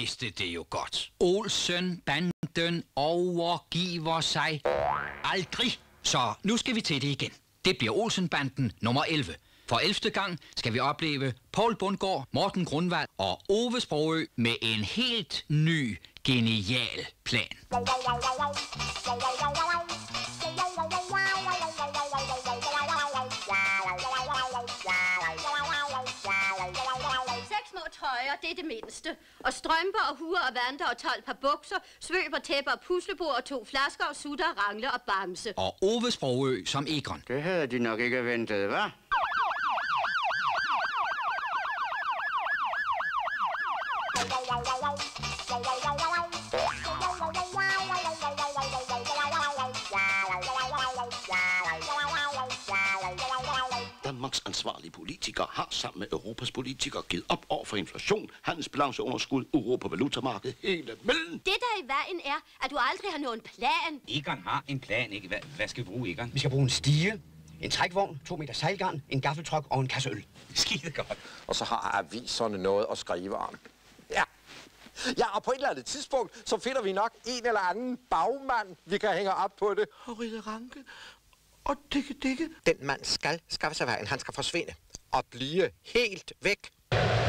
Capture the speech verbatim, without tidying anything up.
vidste det jo godt. Olsen-banden overgiver sig aldrig. Så nu skal vi til det igen. Det bliver Olsen-banden nummer elleve. For ellevte gang skal vi opleve Poul Bundgaard, Morten Grunwald og Ove Sprogøe med en helt ny, genial plan. Trøjer, det er det mindste. Og strømper og huer og vanter og tolv par bukser, svøber, tæpper og puslebord og to flasker og sutter, rangler og bamse. Og Ove Sprogøe som Egon. Det havde de nok ikke ventet, hva'? Danmarks ansvarlige politikere har sammen med Europas politikere givet op over for inflation, handelsbalanceunderskud, uro på valutamarkedet, hele melden. Det der i vejen er, at du aldrig har nogen plan. Egon har en plan, ikke? Hvad, hvad skal vi bruge, Egon? Vi skal bruge en stige, en trækvogn, to meter sejlgarn, en gaffeltruck og en kasse øl. Skide godt. Og så har aviserne noget at skrive om. Ja. Ja, og på et eller andet tidspunkt, så finder vi nok en eller anden bagmand, vi kan hænge op på det. Og Ride Ranke og Dikke Dikke. Den mand skal skaffe sig vejen. Han skal forsvinde og blive helt væk.